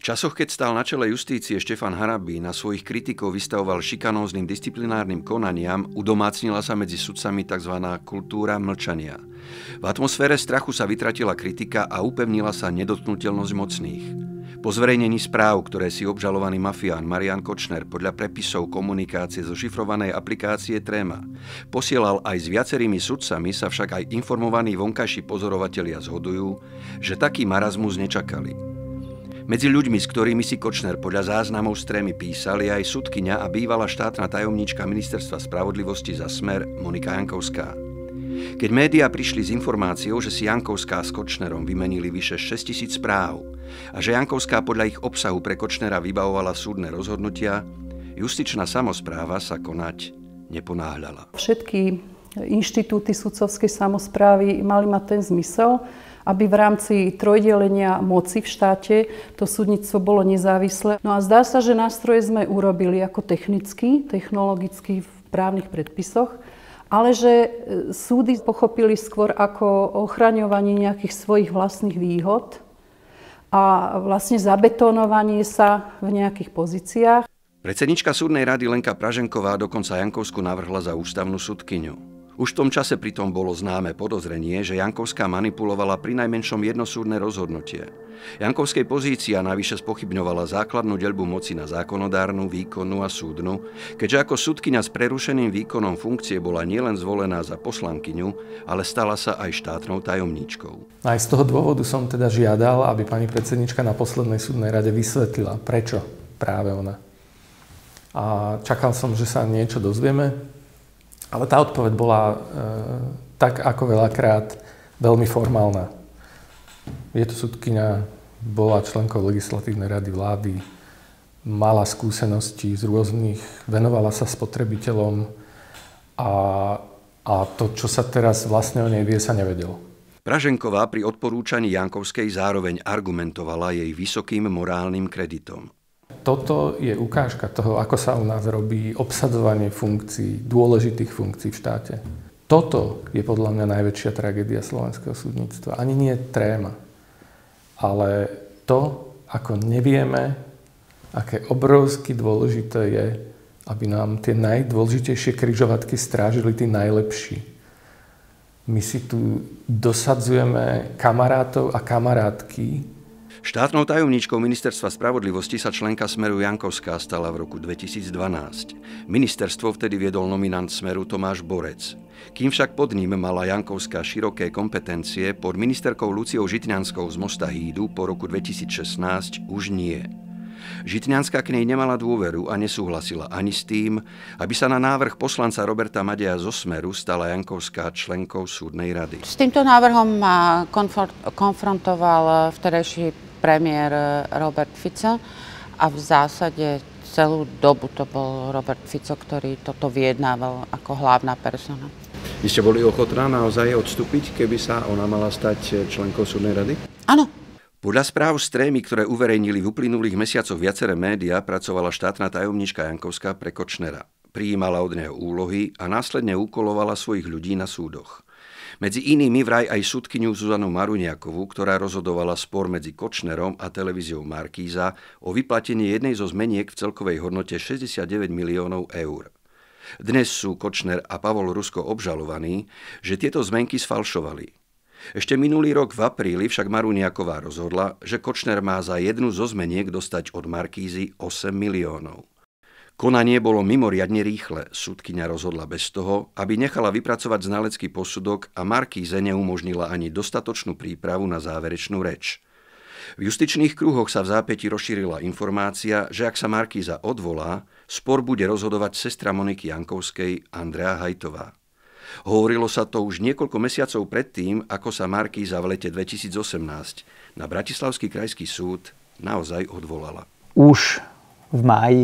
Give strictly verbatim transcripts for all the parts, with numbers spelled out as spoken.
V časoch, keď stál na čele justície Štefan Harabý, na svojich kritikov vystavoval šikanóznym disciplinárnym konaniam, udomácnila sa medzi sudcami tzv. Kultúra mlčania. V atmosfére strachu sa vytratila kritika a upevnila sa nedotknuteľnosť mocných. Po zverejnení správ, ktoré si obžalovaný mafián Marián Kočner podľa prepisov komunikácie zo šifrovanej aplikácie Tréma posielal aj s viacerými sudcami, sa však aj informovaní vonkajší pozorovatelia zhodujú, že taký marazmus nečakali. Medzi ľuďmi, s ktorými si Kočner podľa záznamov z Trémy písal, je aj sudkyňa a bývalá štátna tajomníčka Ministerstva spravodlivosti za Smer Monika Jankovská. Keď médiá prišli s informáciou, že si Jankovská s Kočnerom vymenili vyše šesťtisíc správ a že Jankovská podľa ich obsahu pre Kočnera vybavovala súdne rozhodnutia, justičná samospráva sa konať neponáhľala. Všetky inštitúty sudcovskej samosprávy mali mať ten zmysel, aby v rámci trojdelenia moci v štáte to súdnictvo bolo nezávislé. No a zdá sa, že nástroje sme urobili ako technicky, technologicky v právnych predpisoch, ale že súdy pochopili skôr ako ochraňovanie nejakých svojich vlastných výhod a vlastne zabetonovanie sa v nejakých pozíciách. Predsednička súdnej rady Lenka Praženková dokonca Jankovsku navrhla za ústavnú sudkyňu. Už v tom čase pritom bolo známe podozrenie, že Jankovská manipulovala prinajmenšom jedno súdne rozhodnutie. Jankovskej pozícia navyše spochybňovala základnú deľbu moci na zákonodárnu, výkonnú a súdnu, keďže ako sudkyňa s prerušeným výkonom funkcie bola nielen zvolená za poslankyňu, ale stala sa aj štátnou tajomníčkou. Aj z toho dôvodu som teda žiadal, aby pani predsednička na poslednej súdnej rade vysvetlila, prečo práve ona. A čakal som, že sa niečo dozvieme. Ale tá odpoveď bola e, tak ako veľakrát veľmi formálna. Je to sudkyňa, bola členkou legislatívnej rady vlády, mala skúsenosti z rôznych, venovala sa spotrebiteľom a, a to, čo sa teraz vlastne o nej vie, sa nevedelo. Praženková pri odporúčaní Jankovskej zároveň argumentovala jej vysokým morálnym kreditom. Toto je ukážka toho, ako sa u nás robí obsadzovanie funkcií, dôležitých funkcií v štáte. Toto je podľa mňa najväčšia tragédia slovenského súdnictva. Ani nie Tréma, ale to, ako nevieme, aké obrovsky dôležité je, aby nám tie najdôležitejšie križovatky strážili tí najlepší. My si tu dosadzujeme kamarátov a kamarátky. Štátnou tajomníčkou Ministerstva spravodlivosti sa členka Smeru Jankovská stala v roku dvetisícdvanásť. Ministerstvo vtedy viedol nominant Smeru Tomáš Borec. Kým však pod ním mala Jankovská široké kompetencie, pod ministerkou Luciou Žitňanskou z Mosta Hídu po roku dvetisícšestnásť už nie. Žitňanská k nej nemala dôveru a nesúhlasila ani s tým, aby sa na návrh poslanca Roberta Madeja zo Smeru stala Jankovská členkou súdnej rady. S týmto návrhom ma konfrontoval vtedajší premiér Robert Fico a v zásade celú dobu to bol Robert Fico, ktorý toto vyjednával ako hlavná persona. Vy ste boli ochotná naozaj odstúpiť, keby sa ona mala stať členkou súdnej rady? Áno. Podľa správ z Trémy, ktoré uverejnili v uplynulých mesiacoch viaceré médiá, pracovala štátna tajomníčka Jankovská pre Kočnera. Prijímala od neho úlohy a následne úkolovala svojich ľudí na súdoch. Medzi inými vraj aj sudkyňu Zuzanu Maruniakovú, ktorá rozhodovala spor medzi Kočnerom a televíziou Markíza o vyplatenie jednej zo zmeniek v celkovej hodnote šesťdesiatdeväť miliónov eur. Dnes sú Kočner a Pavol Rusko obžalovaní, že tieto zmenky sfalšovali. Ešte minulý rok v apríli však Maruniaková rozhodla, že Kočner má za jednu zo zmeniek dostať od Markízy osem miliónov. Konanie bolo mimoriadne rýchle. Sudkyňa rozhodla bez toho, aby nechala vypracovať znalecký posudok a Markíze neumožnila ani dostatočnú prípravu na záverečnú reč. V justičných kruhoch sa v zápäti rozšírila informácia, že ak sa Markíza odvolá, spor bude rozhodovať sestra Moniky Jankovskej Andrea Hajtová. Hovorilo sa to už niekoľko mesiacov predtým, ako sa Markíza v lete dvetisícosemnásť na Bratislavský krajský súd naozaj odvolala. Už v máji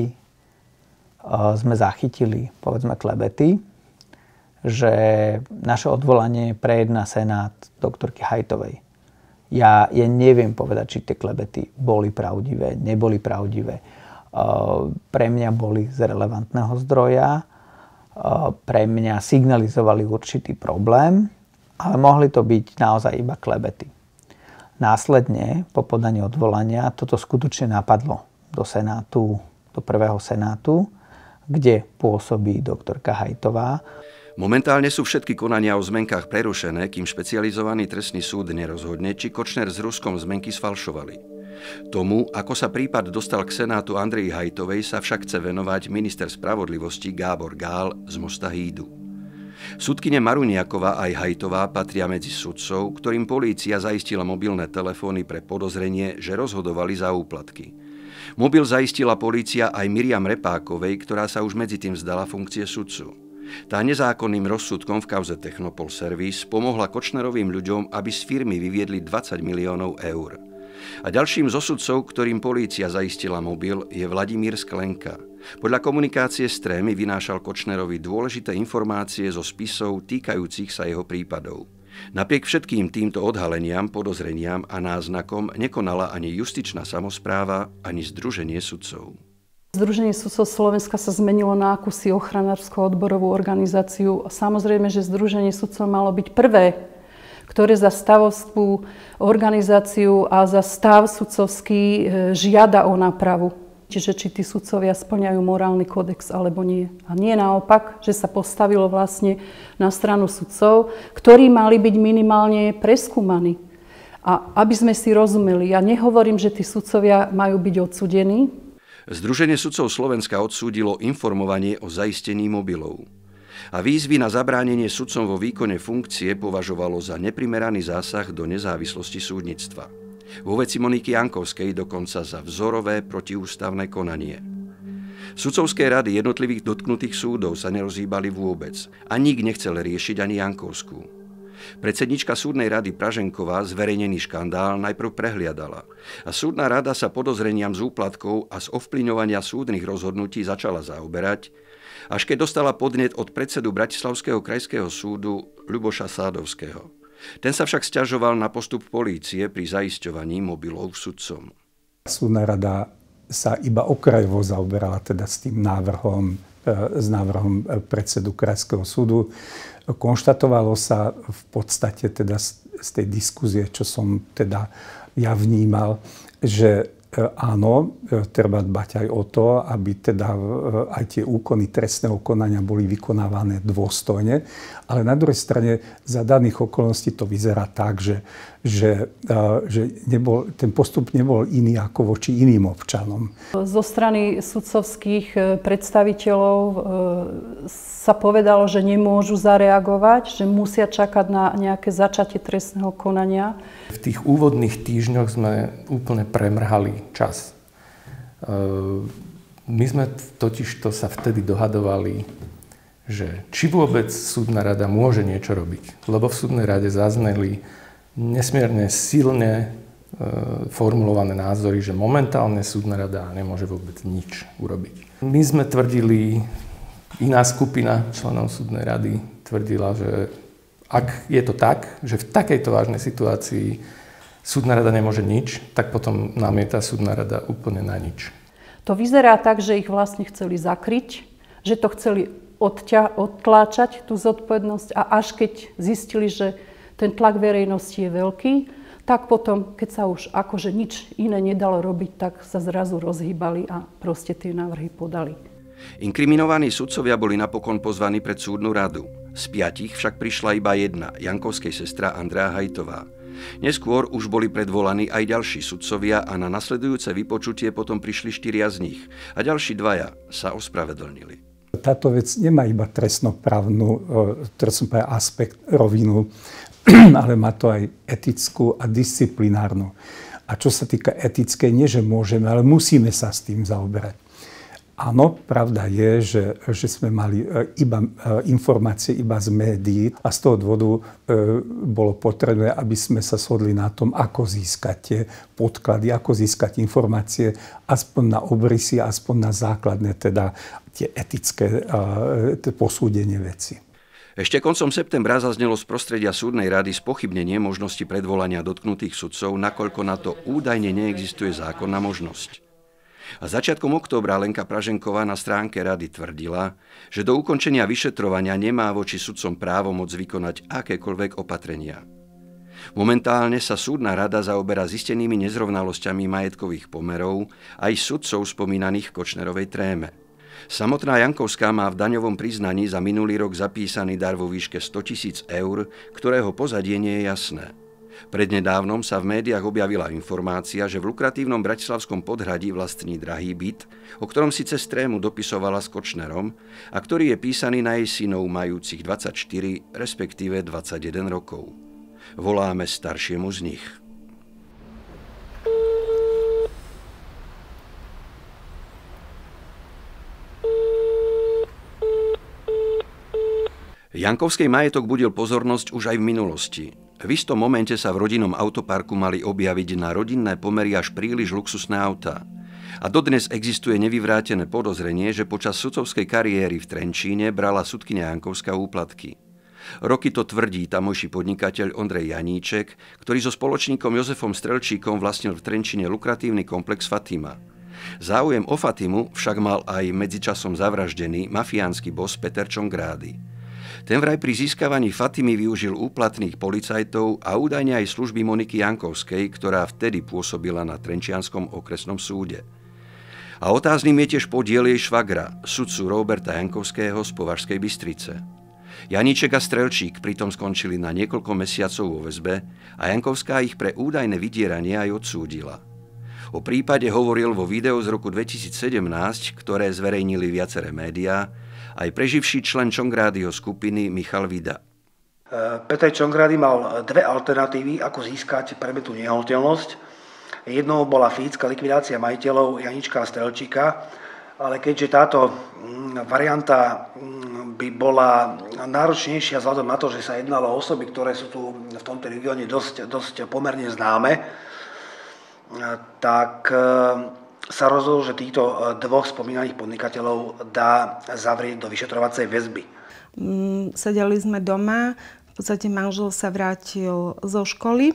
sme zachytili, povedzme, klebety, že naše odvolanie prejedná Senát doktorky Hajtovej. Ja, ja neviem povedať, či tie klebety boli pravdivé, neboli pravdivé. Pre mňa boli z relevantného zdroja, pre mňa signalizovali určitý problém, ale mohli to byť naozaj iba klebety. Následne, po podaní odvolania, toto skutočne napadlo do Senátu, do prvého Senátu, kde pôsobí doktorka Hajtová. Momentálne sú všetky konania o zmenkách prerušené, kým špecializovaný trestný súd nerozhodne, či Kočner s Ruskom zmenky sfalšovali. Tomu, ako sa prípad dostal k Senátu Andreji Hajtovej, sa však chce venovať minister spravodlivosti Gábor Gál z Mosta Hídu. Sudkyne Maruniaková aj Hajtová patria medzi sudcov, ktorým polícia zaistila mobilné telefóny pre podozrenie, že rozhodovali za úplatky. Mobil zaistila polícia aj Miriam Repákovej, ktorá sa už medzi tým vzdala funkcie sudcu. Tá nezákonným rozsudkom v kauze Technopol Service pomohla Kočnerovým ľuďom, aby z firmy vyviedli dvadsať miliónov eur. A ďalším zo sudcov, ktorým polícia zaistila mobil, je Vladimír Sklenka. Podľa komunikácie s Trémy vynášal Kočnerovi dôležité informácie zo spisov týkajúcich sa jeho prípadov. Napriek všetkým týmto odhaleniam, podozreniam a náznakom nekonala ani justičná samospráva, ani Združenie sudcov. Združenie sudcov Slovenska sa zmenilo na akúsi ochranársko-odborovú organizáciu. Samozrejme, že Združenie sudcov malo byť prvé, ktoré za stavovskú organizáciu a za stav sudcovský žiada o nápravu. Čiže či tí sudcovia splňajú morálny kódex alebo nie. A nie naopak, že sa postavilo vlastne na stranu sudcov, ktorí mali byť minimálne preskúmaní. A aby sme si rozumeli, ja nehovorím, že tí sudcovia majú byť odsúdení. Združenie sudcov Slovenska odsúdilo informovanie o zaistení mobilov. A výzvy na zabránenie sudcom vo výkone funkcie považovalo za neprimeraný zásah do nezávislosti súdnictva. Vo veci Moniky Jankovskej dokonca za vzorové protiústavné konanie. Sudcovské rady jednotlivých dotknutých súdov sa nerozhýbali vôbec a nik nechcel riešiť ani Jankovskú. Predsednička súdnej rady Praženková zverejnený škandál najprv prehliadala a súdna rada sa podozreniam z úplatkov a z ovplyvňovania súdnych rozhodnutí začala zaoberať, až keď dostala podnet od predsedu Bratislavského krajského súdu Ľuboša Sádovského. Ten sa však sťažoval na postup polície pri zaisťovaní mobilov sudcom. Súdna rada sa iba okrajovo zaoberala teda s tým návrhom, s návrhom predsedu krajského súdu. Konštatovalo sa v podstate teda z tej diskuzie, čo som teda ja vnímal, že áno, treba dbať aj o to, aby teda aj tie úkony trestného konania boli vykonávané dôstojne, ale na druhej strane za daných okolností to vyzerá tak, že, že, že nebol, ten postup nebol iný ako voči iným občanom. Zo strany sudcovských predstaviteľov sa povedalo, že nemôžu zareagovať, že musia čakať na nejaké začatie trestného konania. V tých úvodných týždňoch sme úplne premrhali čas. My sme totižto sa vtedy dohadovali, že či vôbec súdna rada môže niečo robiť. Lebo v súdnej rade zazneli nesmierne silne formulované názory, že momentálne súdna rada nemôže vôbec nič urobiť. My sme tvrdili, iná skupina členov súdnej rady tvrdila, že ak je to tak, že v takejto vážnej situácii súdna rada nemôže nič, tak potom namieta súdna rada úplne na nič. To vyzerá tak, že ich vlastne chceli zakryť, že to chceli odťa, odtláčať tú zodpovednosť a až keď zistili, že ten tlak verejnosti je veľký, tak potom, keď sa už akože nič iné nedalo robiť, tak sa zrazu rozhýbali a proste tie návrhy podali. Inkriminovaní sudcovia boli napokon pozvaní pred súdnu radu. Z piatich však prišla iba jedna, Jankovskej sestra Andrea Hajtová. Neskôr už boli predvolaní aj ďalší sudcovia a na nasledujúce vypočutie potom prišli štyria z nich a ďalší dvaja sa ospravedlnili. Táto vec nemá iba trestnoprávnu, trestnoprávny aspekt, rovinu, ale má to aj etickú a disciplinárnu. A čo sa týka etickej, nie že môžeme, ale musíme sa s tým zaoberať. Áno, pravda je, že, že sme mali iba informácie iba z médií a z toho dôvodu e, bolo potrebné, aby sme sa shodli na tom, ako získať tie podklady, ako získať informácie, aspoň na obrysy, aspoň na základné, teda tie etické e, posúdenie veci. Ešte koncom septembra zaznelo z prostredia súdnej rady spochybnenie možnosti predvolania dotknutých sudcov, nakoľko na to údajne neexistuje zákonná možnosť. A začiatkom októbra Lenka Praženková na stránke rady tvrdila, že do ukončenia vyšetrovania nemá voči sudcom právomoc vykonať akékoľvek opatrenia. Momentálne sa súdna rada zaoberá zistenými nezrovnalosťami majetkových pomerov aj sudcov spomínaných v Kočnerovej tréme. Samotná Jankovská má v daňovom priznaní za minulý rok zapísaný dar vo výške sto tisíc eur, ktorého pozadie nie je jasné. Prednedávnom sa v médiách objavila informácia, že v lukratívnom bratislavskom Podhradí vlastní drahý byt, o ktorom si cez trému dopisovala s Kočnerom a ktorý je písaný na jej synov majúcich dvadsaťštyri, respektíve dvadsaťjeden rokov. Voláme staršiemu z nich. Jankovskej majetok budil pozornosť už aj v minulosti. V istom momente sa v rodinnom autoparku mali objaviť na rodinné pomery až príliš luxusné autá. A dodnes existuje nevyvrátené podozrenie, že počas sudcovskej kariéry v Trenčíne brala sudkyňa Jankovská úplatky. Roky to tvrdí tamojší podnikateľ Ondrej Janíček, ktorý so spoločníkom Jozefom Strelčíkom vlastnil v Trenčíne lukratívny komplex Fatima. Záujem o Fatimu však mal aj medzičasom zavraždený mafiánsky bos Peter Čongrády. Ten vraj pri získavaní Fatimy využil úplatných policajtov a údajne aj služby Moniky Jankovskej, ktorá vtedy pôsobila na Trenčianskom okresnom súde. A otázným je tiež podiel jej švagra, sudcu Roberta Jankovského z Považskej Bystrice. Janíček a Strelčík pritom skončili na niekoľko mesiacov vo väzbe a Jankovská ich pre údajné vydieranie aj odsúdila. O prípade hovoril vo videu z roku dvetisícsedemnásť, ktoré zverejnili viaceré médiá, aj preživší člen Čongrádyho skupiny Michal Vida. Peter Čongrády mal dve alternatívy, ako získať predmetnú nehnuteľnosť. Jednou bola fyzická likvidácia majiteľov Janíčka a Strelčíka, ale keďže táto varianta by bola náročnejšia vzhľadom na to, že sa jednalo o osoby, ktoré sú tu v tomto regióne dosť, dosť pomerne známe, tak sa rozhodol, že týchto dvoch spomínaných podnikateľov dá zavrieť do vyšetrovacej väzby. Mm, sedeli sme doma, v podstate manžel sa vrátil zo školy,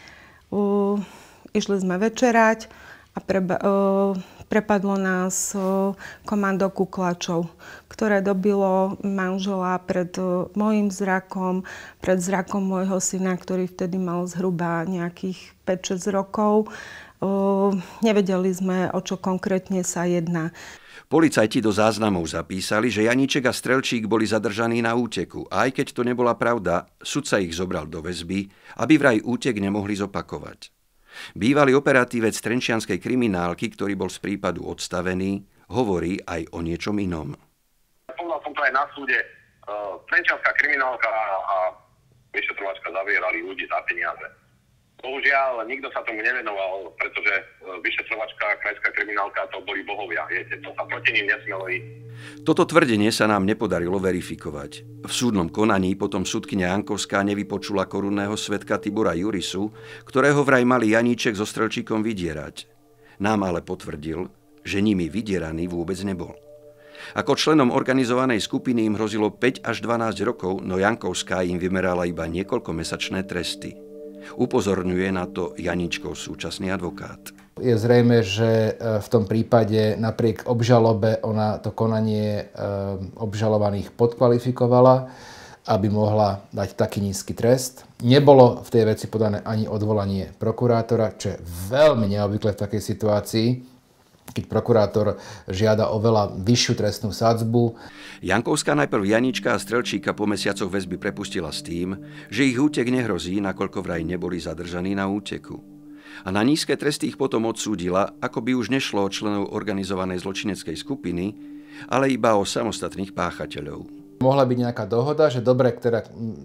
uh, išli sme večerať a preba, uh, prepadlo nás uh, komando kuklačov, ktoré dobilo manžela pred uh, môjim zrakom, pred zrakom môjho syna, ktorý vtedy mal zhruba nejakých päť šesť rokov. Uh, nevedeli sme, o čo konkrétne sa jedná. Policajti do záznamov zapísali, že Janíček a Strelčík boli zadržaní na úteku a aj keď to nebola pravda, sudca ich zobral do väzby, aby vraj útek nemohli zopakovať. Bývalý operatívec trenčianskej kriminálky, ktorý bol z prípadu odstavený, hovorí aj o niečom inom. Povedal som to aj na súde. Trenčianská kriminálka a vyšetrovačka zavierali ľudí za peniaze. Bohužiaľ, nikto sa tomu nevenoval, pretože vyšetrovačka a krajská kriminálka to boli bohovia. Viete, to sa proti ním nesmelo ísť. Toto tvrdenie sa nám nepodarilo verifikovať. V súdnom konaní potom sudkyňa Jankovská nevypočula korunného svedka Tibora Jurisu, ktorého vraj mali Janíček so Strelčíkom vydierať. Nám ale potvrdil, že nimi vydieraný vôbec nebol. Ako členom organizovanej skupiny im hrozilo päť až dvanásť rokov, no Jankovská im vymerala iba niekoľkomesačné tresty. Upozorňuje na to Janíčkov súčasný advokát. Je zrejme, že v tom prípade napriek obžalobe ona to konanie obžalovaných podkvalifikovala, aby mohla dať taký nízky trest. Nebolo v tej veci podané ani odvolanie prokurátora, čo je veľmi neobvyklé v takej situácii, keď prokurátor žiada oveľa vyššiu trestnú sadzbu. Jankovská najprv Janíčka a Strelčíka po mesiacoch väzby prepustila s tým, že ich útek nehrozí, nakoľko vraj neboli zadržaní na úteku. A na nízke tresty ich potom odsúdila, ako by už nešlo o členov organizovanej zločineckej skupiny, ale iba o samostatných páchateľov. Mohla byť nejaká dohoda, že dobre, teda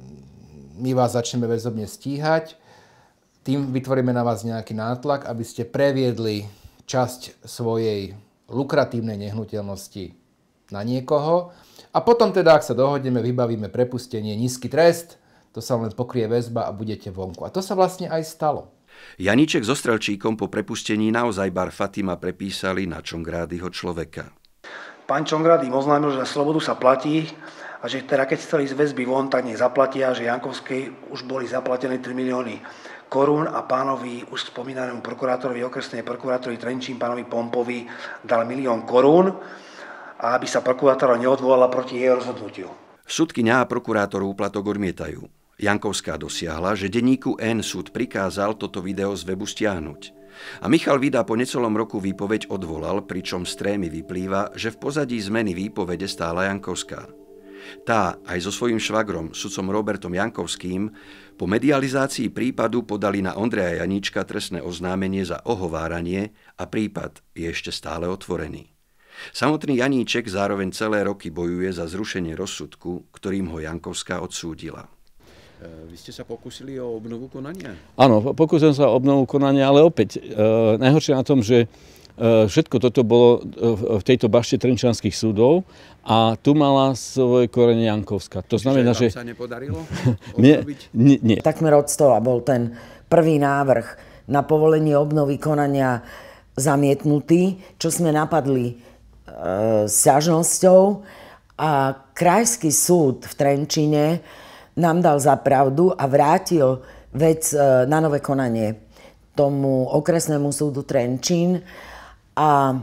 my vás začneme väzobne stíhať, tým vytvoríme na vás nejaký nátlak, aby ste previedli časť svojej lukratívnej nehnuteľnosti na niekoho a potom teda, ak sa dohodneme, vybavíme prepustenie, nízky trest, to sa len pokrie väzba a budete vonku. A to sa vlastne aj stalo. Janíček so Strelčíkom po prepustení naozaj bar Fatima prepísali na Čongrádyho človeka. Pán Čongrády oznámil, že za slobodu sa platí a že teda keď chceli z väzby von, tak nech zaplatia, že Jankovskej už boli zaplatené tri milióny korún a pánovi už spomínanému prokurátorovi okresnej prokuratúry Trenčín, pánovi Pompovi, dal milión korún a aby sa prokurátora neodvolala proti jej rozhodnutiu. Sudkyňa a prokurátor úplatok odmietajú. Jankovská dosiahla, že denníku N súd prikázal toto video z webu stiahnuť. A Michal Vida po necelom roku výpoveď odvolal, pričom z trémy vyplýva, že v pozadí zmeny výpovede stála Jankovská. Tá aj so svojím švagrom, sudcom Robertom Jankovským, po medializácii prípadu podali na Ondreja Janíčka trestné oznámenie za ohováranie a prípad je ešte stále otvorený. Samotný Janíček zároveň celé roky bojuje za zrušenie rozsudku, ktorým ho Jankovská odsúdila. Vy ste sa pokúsili o obnovu konania? Áno, pokúsil sa o obnovu konania, ale opäť e, najhoršie na tom, že e, všetko toto bolo v tejto bašte trenčianskych súdov a tu mala svoje korene Jankovská. To znamená, že... Vám sa nepodarilo obnoviť? Nie, nie. Takmer od stola bol ten prvý návrh na povolenie obnovy konania zamietnutý, čo sme napadli e, sťažnosťou a Krajský súd v Trenčíne nám dal za pravdu a vrátil vec na nové konanie tomu okresnému súdu Trenčín a,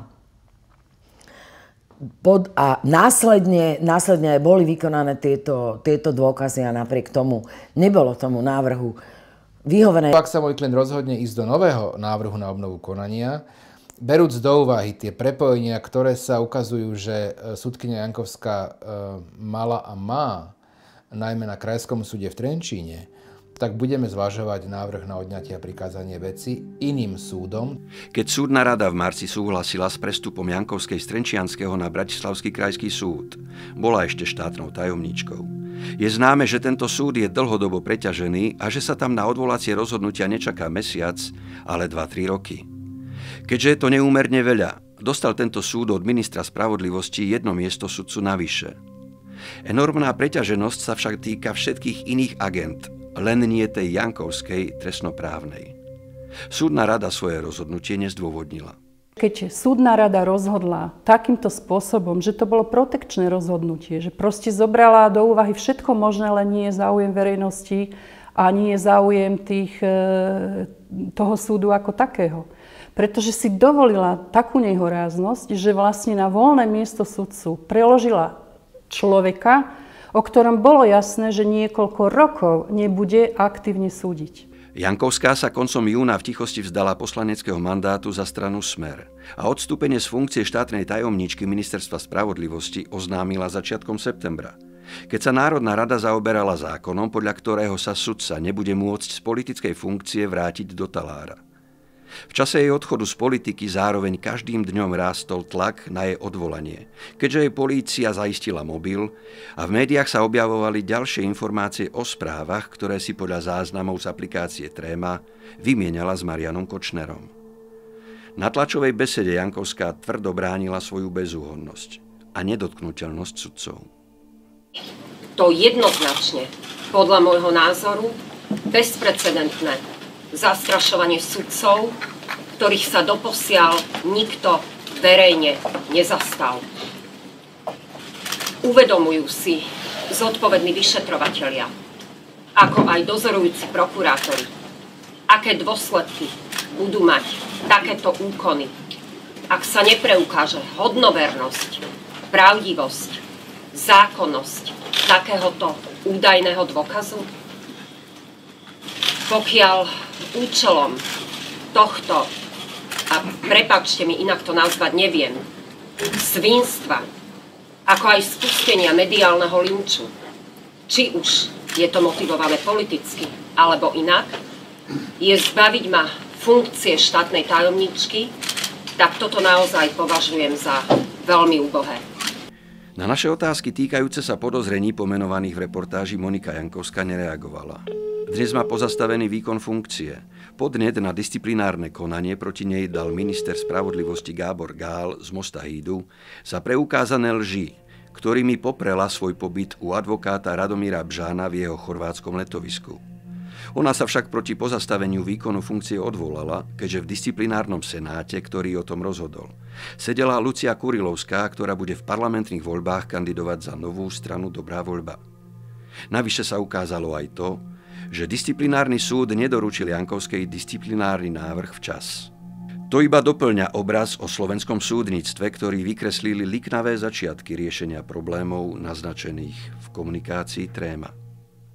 pod, a následne, následne boli vykonané tieto, tieto dôkazy a napriek tomu nebolo tomu návrhu vyhovené. Ak sa môj klient rozhodne ísť do nového návrhu na obnovu konania, berúc do úvahy tie prepojenia, ktoré sa ukazujú, že súdkyňa Jankovská mala a má, najmä na Krajskom súde v Trenčíne, tak budeme zvažovať návrh na odňatie a prikázanie veci iným súdom. Keď súdna rada v marci súhlasila s prestupom Jankovskej z Trenčianskeho na Bratislavský krajský súd, bola ešte štátnou tajomníčkou. Je známe, že tento súd je dlhodobo preťažený a že sa tam na odvolacie rozhodnutia nečaká mesiac, ale dva tri roky. Keďže je to neúmerne veľa, dostal tento súd od ministra spravodlivosti jedno miesto sudcu navyše. Enormná preťaženosť sa však týka všetkých iných agent, len nie tej Jankovskej trestnoprávnej. Súdna rada svoje rozhodnutie nezdôvodnila. Keď súdna rada rozhodla takýmto spôsobom, že to bolo protekčné rozhodnutie, že proste zobrala do úvahy všetko možné, len nie je záujem verejnosti a nie je záujem tých, toho súdu ako takého. Pretože si dovolila takú nehoráznosť, že vlastne na voľné miesto sudcu preložila človeka, o ktorom bolo jasné, že niekoľko rokov nebude aktívne súdiť. Jankovská sa koncom júna v tichosti vzdala poslaneckého mandátu za stranu Smer a odstúpenie z funkcie štátnej tajomníčky Ministerstva spravodlivosti oznámila začiatkom septembra, keď sa Národná rada zaoberala zákonom, podľa ktorého sa sudca nebude môcť z politickej funkcie vrátiť do talára. V čase jej odchodu z politiky zároveň každým dňom rástol tlak na jej odvolanie, keďže jej polícia zaistila mobil a v médiách sa objavovali ďalšie informácie o správach, ktoré si podľa záznamov z aplikácie Tréma vymienala s Marianom Kočnerom. Na tlačovej besede Jankovská tvrdo bránila svoju bezúhonnosť a nedotknuteľnosť sudcov. To jednoznačne, podľa môjho názoru, bezprecedentné zastrašovanie sudcov, ktorých sa doposiaľ nikto verejne nezastal. Uvedomujú si zodpovední vyšetrovatelia, ako aj dozorujúci prokurátori, aké dôsledky budú mať takéto úkony, ak sa nepreukáže hodnovernosť, pravdivosť, zákonnosť takéhoto údajného dôkazu. Pokiaľ účelom tohto, a prepáčte mi, inak to nazvať neviem, svinstva, ako aj spustenia mediálneho linču, či už je to motivované politicky, alebo inak, je zbaviť ma funkcie štátnej tajomníčky, tak toto naozaj považujem za veľmi úbohé. Na naše otázky týkajúce sa podozrení pomenovaných v reportáži Monika Jankovská nereagovala. Dnes má pozastavený výkon funkcie. Podnet na disciplinárne konanie proti nej dal minister spravodlivosti Gábor Gál z Mosta Hídu za preukázané lži, ktorými poprela svoj pobyt u advokáta Radomíra Bžána v jeho chorvátskom letovisku. Ona sa však proti pozastaveniu výkonu funkcie odvolala, keďže v disciplinárnom senáte, ktorý o tom rozhodol, sedela Lucia Kurilovská, ktorá bude v parlamentných voľbách kandidovať za novú stranu Dobrá voľba. Navyše sa ukázalo aj to, že disciplinárny súd nedoručil Jankovskej disciplinárny návrh včas. To iba doplňa obraz o slovenskom súdnictve, ktorý vykreslili liknavé začiatky riešenia problémov naznačených v komunikácii Tréma.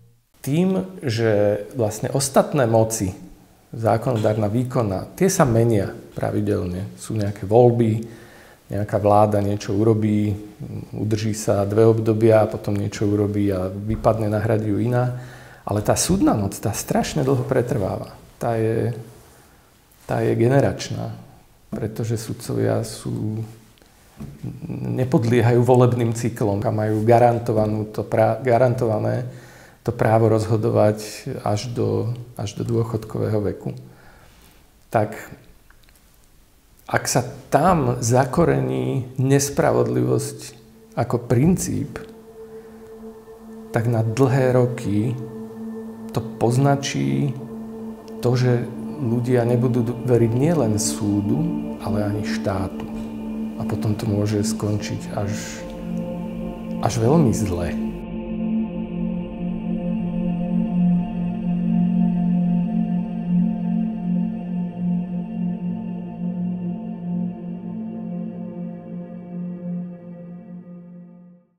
tým, že vlastne ostatné moci, zákonodárna, výkonná, tie sa menia pravidelne. Sú nejaké voľby, nejaká vláda niečo urobí, udrží sa dve obdobia a potom niečo urobí a vypadne, nahradí ju iná. Ale tá súdna moc, tá strašne dlho pretrváva. Tá je, tá je generačná, pretože sudcovia sú, nepodliehajú volebným cyklom a majú garantovanú to prá, garantované to právo rozhodovať až do, až do dôchodkového veku. Tak ak sa tam zakorení nespravodlivosť ako princíp, tak na dlhé roky to poznačí to, že ľudia nebudú veriť nielen súdu, ale ani štátu. A potom to môže skončiť až, až veľmi zle.